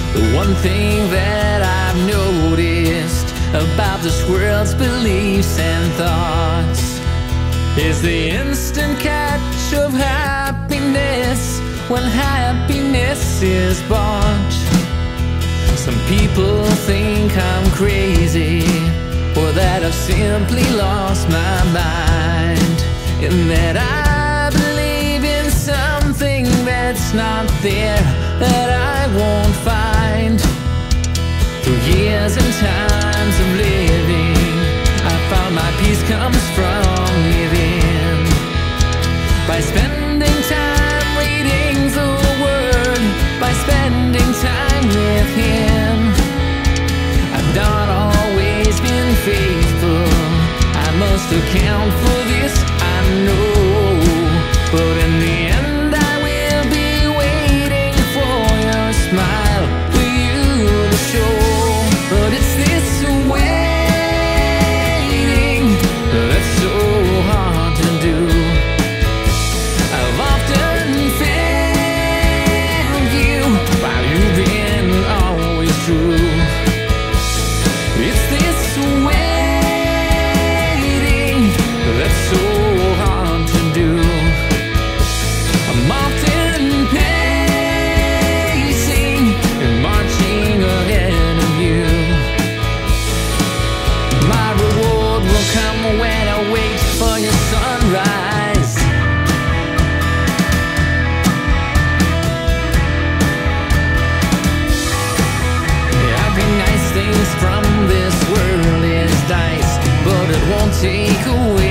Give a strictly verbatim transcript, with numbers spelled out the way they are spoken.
The one thing that I've noticed about this world's beliefs and thoughts is the instant catch of happiness when happiness is bought. Some people think I'm crazy, or that I've simply lost my mind, and that I believe in something that's not there, that I won't find. Through years and times of living, I found my peace comes from within. By spending time reading the Word, by spending time with Him, I've not always been faithful. I must account for this, I know, but in the end I will be waiting for your smile, for you to show. But it's this waiting that's so hard to do. I've often failed you while you've been always true. It's this waiting that's so hard to do. I'm often pacing and marching ahead of you. My reward will come when I wait for your sunrise. Having nice things from this world is dice, but it won't take away